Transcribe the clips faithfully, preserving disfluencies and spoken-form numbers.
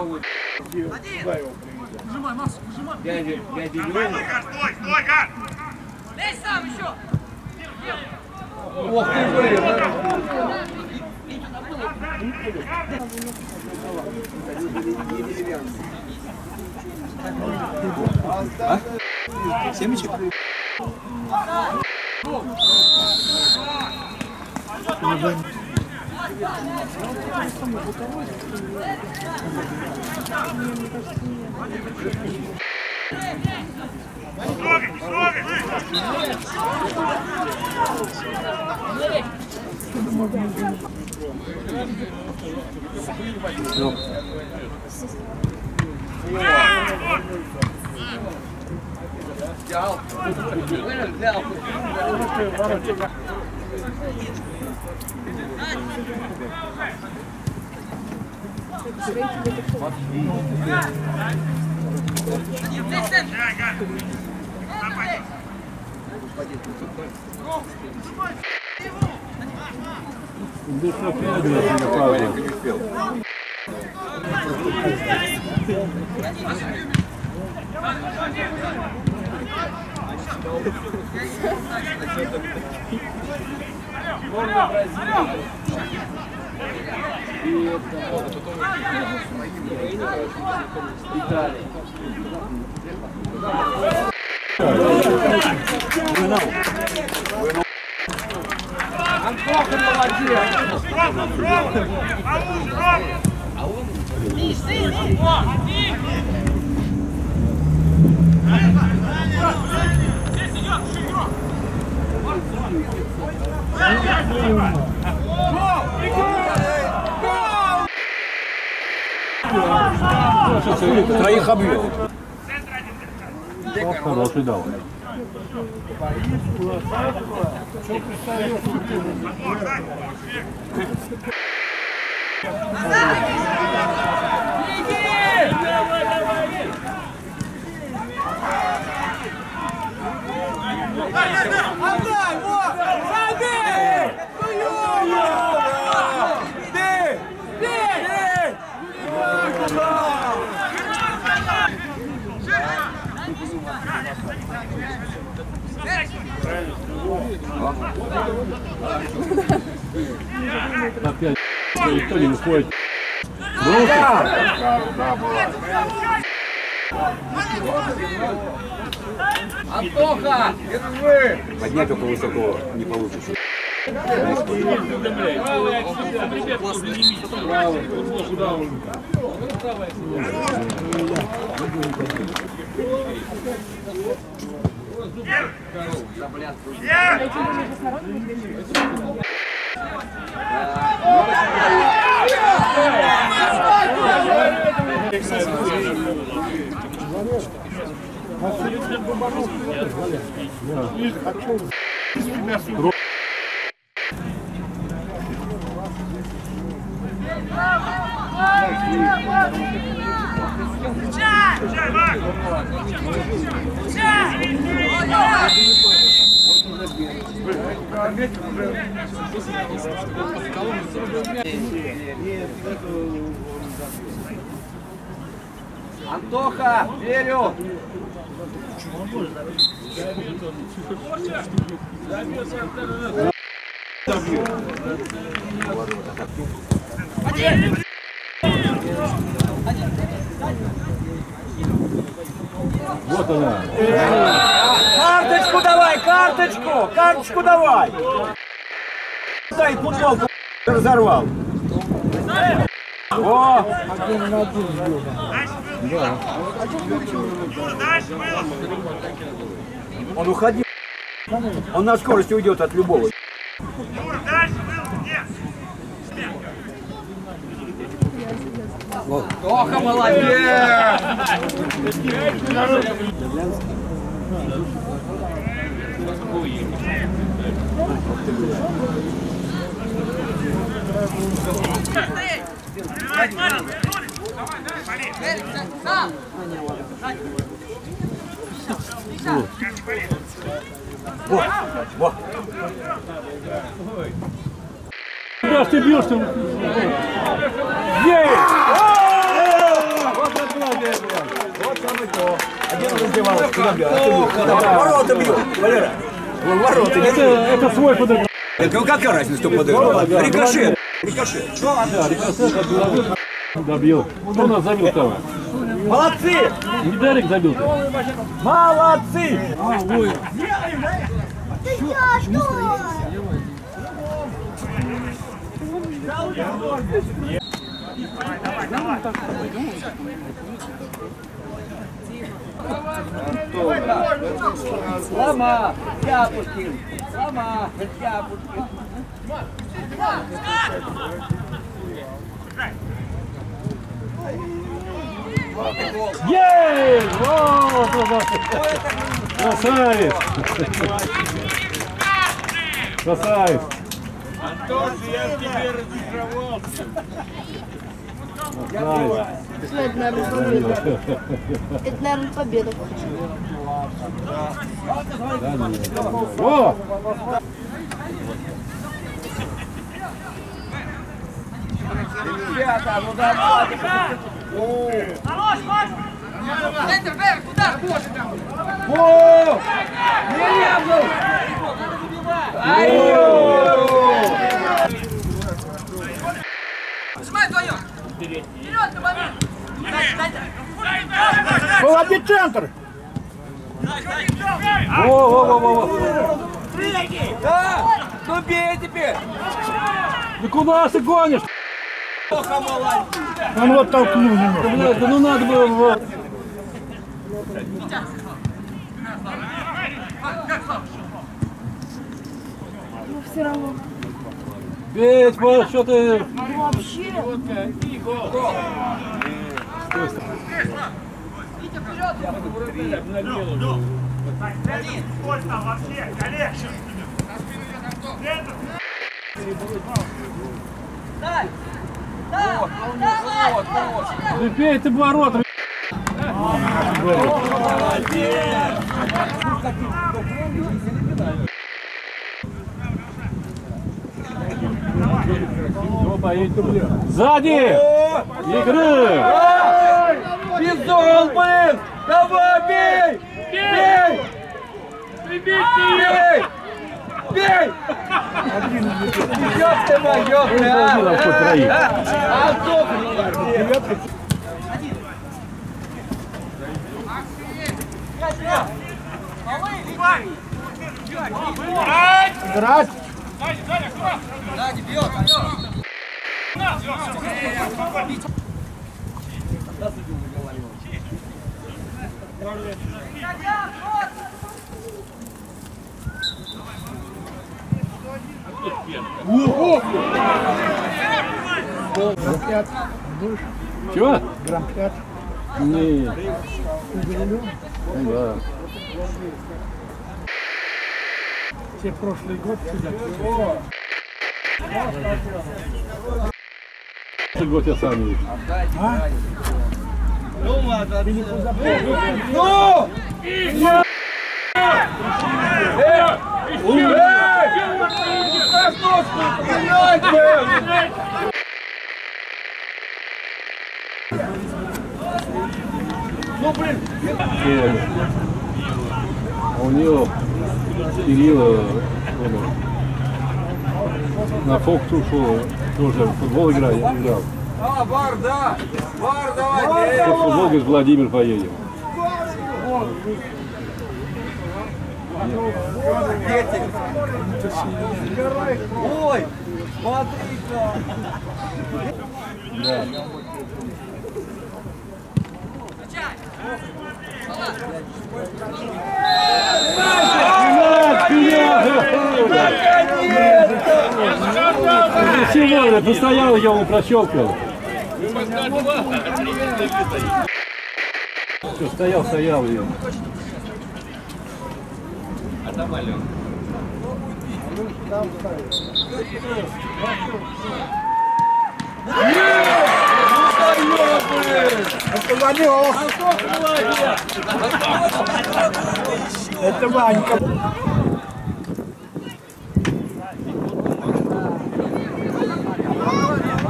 зовут? Выжимай, Макс, выжимай. Дядя, дядя Лёва. Стой, стой, Гар! Лезь сам еще. Ох ты, блин. А? Семечек? Строгай, строгай! Взял. Взял. Сборная Бразилии. И это Италия. Антоха молодец! Рома, Рома! Ауз, Рома! Стой, стой! Здесь идет игрок! Троих объем. Хороший дал. Отдай, вот! Забей! Бей! Бей! Опять никто не выходит. Антоха, держи! Поднять около высокого не получится. Антоха, верю! Вот она. Карточку давай, карточку! Карточку давай! Дай футболку разорвал. О! Да. Дальше было. Он уходил. Он на скорости уйдет от любого. Юра, дальше было. Нет. Тоха, молодец! Вот, вот. Куда ж ты бьешь там? Есть! Куда бьет? Ворота бьет, Валера. Ворота не Это, это свой подыграл. Это ну какая разница, кто подыграл? Рикошет. Рикошет. Да, рикошет отбил, добил. Кто нас забил там? Молодцы! Недарик забил. Молодцы! Слома, Тяпушкин, Слома, Тяпушкин. Есть! О, красавец! Красавец! Я тебе разочаровался. Это, наверное, победа. Это, наверное, победа. О! Ребята, ну давайте. Центр, вверх, куда? О! Милявну! Сжимай вдвоем. Вперед, на момент. Молодец, центр! Во, во, во, во, во. Да! Ну бей теперь! Да куда ты гонишь? Плохо, молодец! Он вот толкнул немного. Блядь, да ну надо было... в- Ну, все равно. Бить, вот что ты... Вообще. Сколько там вообще? Олег! Дай! Да! Давай! Да бей ты ворота. Сзади! Игры! Бизон, блин! Давай, бей! Бей! Бей! Бей! Ёб ты мой, ёб ты, Там хоть троих. а! Антох! Играть! Чего? Грамм пять. Не. Да. Все прошлый год сюда. Прошлый год я сам вижу. Ну! Ну, блин! А у нее Кирилла он, на Фокс ушел, тоже в футбол играл, я играл. А, Бар, да! Бар, давай! В футбол, говорит, Владимир поедем. Ой, смотри-ка! Да. Сегодня постоянно я ему прощелкивал. Все, стоял, стоял. И... Это Ванька.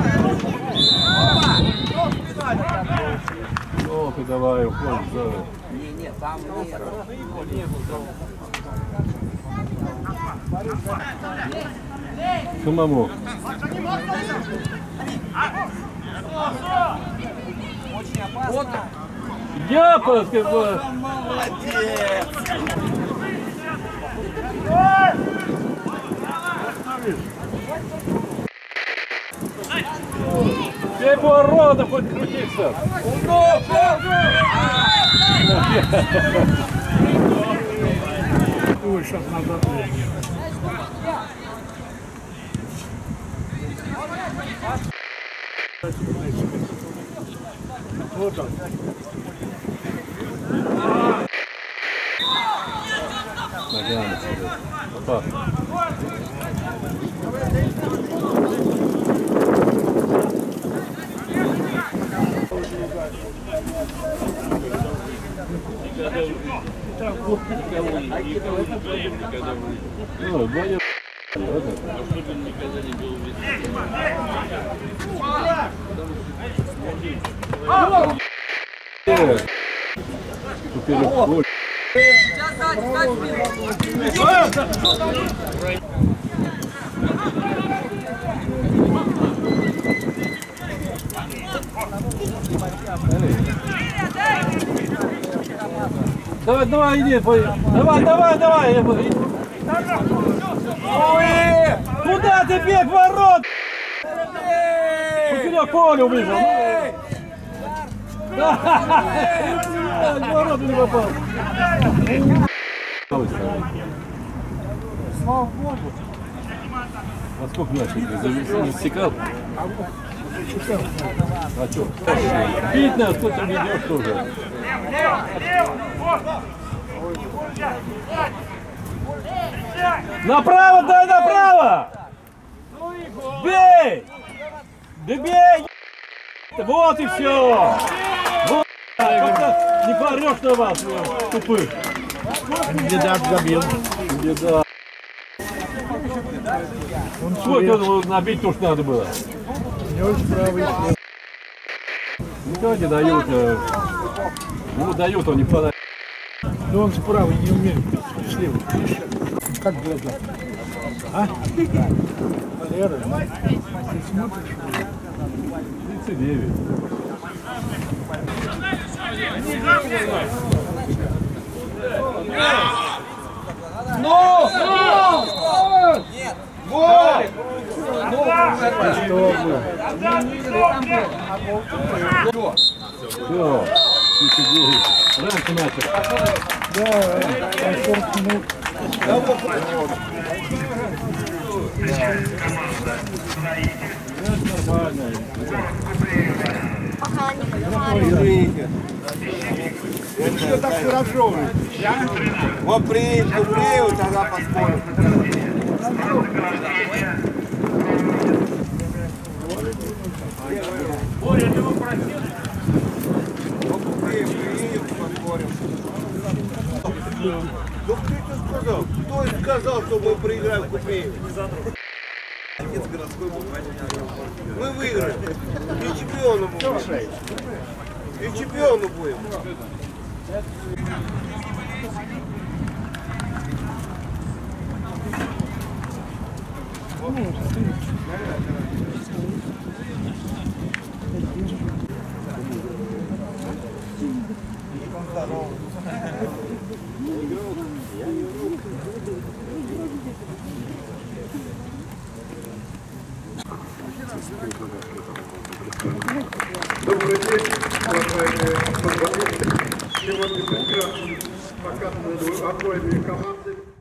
Ох, и давай, уходишь, давай. Не, не, там нет. Самому. Очень опасно. Я подскажу. Все повороты хоть крутиться. Ой, сейчас надо. Вот так. Ногами сюда. Опасно. Ну, двое. Вот это. Э, теперь боль. Сейчас, Сань, ставь спину. Давай, давай, иди, пой- давай, давай, давай. я буду- Ой, куда ты бег, ворот? Поперек поля выбежал. В ворота не попал. Слава Богу. А сколько начали? Засекал? А что? Бить нас, кто ты ведешь тоже. Лево, лево, вот. Направо, дай направо! Бей! Да бей! Вот и все! Вот! Как-то не порешь на вас, тупых! Кандидат забил. Беда! Сколько он набить то, что надо было? У него правый след. Никто не дают. э, Ему дают, он не подает. Но он справа не умеет. Слева. Как глаза? А? Валера, ты смотришь? тридцать девять. Ну! Нет! Вот! Все. тридцать девять. Раньше начал. Да, на сорок минут. Что так хорошо? Вот приедет, приедет, тогда поспорим. Ну кто это сказал? Кто сказал, что мы проиграем в Купрееве? Мы выиграем. И чемпионом будем. И чемпионом будем. Добрый день, уважаемые футболисты. Сегодня прекрасно показаны обоими командами.